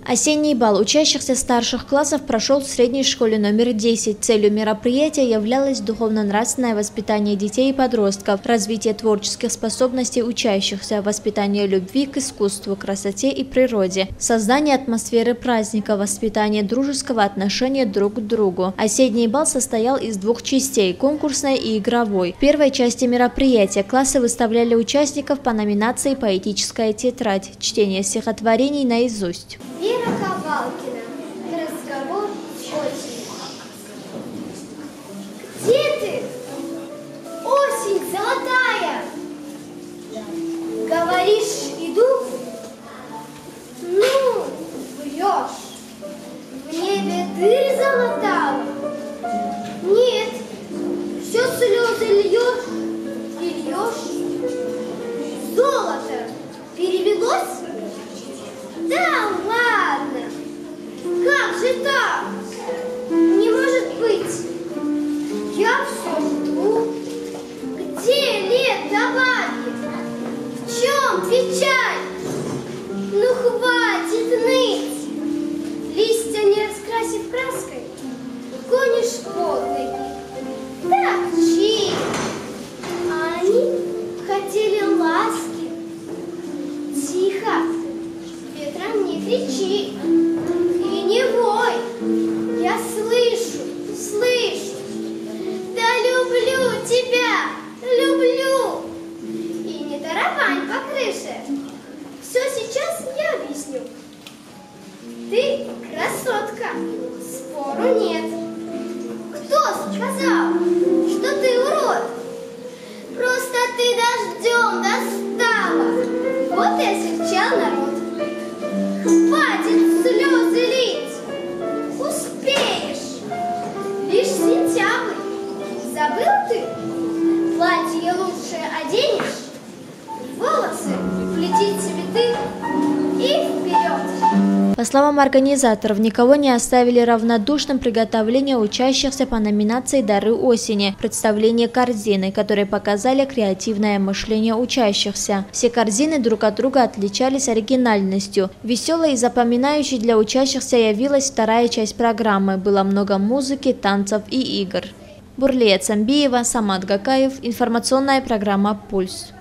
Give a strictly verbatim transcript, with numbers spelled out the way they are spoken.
Осенний бал учащихся старших классов прошел в средней школе номер десять. Целью мероприятия являлось духовно-нравственное воспитание детей и подростков, развитие творческих способностей учащихся, воспитание любви к искусству, красоте и природе, создание атмосферы праздника, воспитание дружеского отношения друг к другу. Осенний бал состоял из двух частей – конкурсной и игровой. В первой части мероприятия классы выставляли участников по номинации «Поэтическая тетрадь» – чтение стихотворений наизусть. Вера Ковалкина. Разговор с осенью. Где ты? Осень золотая. Говоришь, иду? Ну, врешь. В небе дыры залатала? Нет, все слезы льешь и льешь. Золото перевелось? Да ладно! Как же так? Не может быть! Я все жду. Где лето бабье? В чем печаль? Ну хватит ныть! Листья не раскрасив краской, гонишь под ноги. Так чьи? А они хотели ласки. Тихо! Ветром не кричи и не вой, я слышу, слышу, да люблю тебя, люблю. И не тарабань по крыше, все сейчас я объясню. Ты красотка, спору нет. Кто сказал, что ты урод? Просто ты дождем достала, вот и осерчал народ. Хватит слезы лить, успеешь. Лишь сентябрь. Забыл ты? Платье лучшее оденешь, волосы плетить цветы и вперед. По словам организаторов, никого не оставили равнодушным приготовление учащихся по номинации «Дары осени» – представление корзины, которые показали креативное мышление учащихся. Все корзины друг от друга отличались оригинальностью. Веселой и запоминающей для учащихся явилась вторая часть программы. Было много музыки, танцев и игр. Бурлея Цамбиева, Самат Гакаев. Информационная программа «Пульс».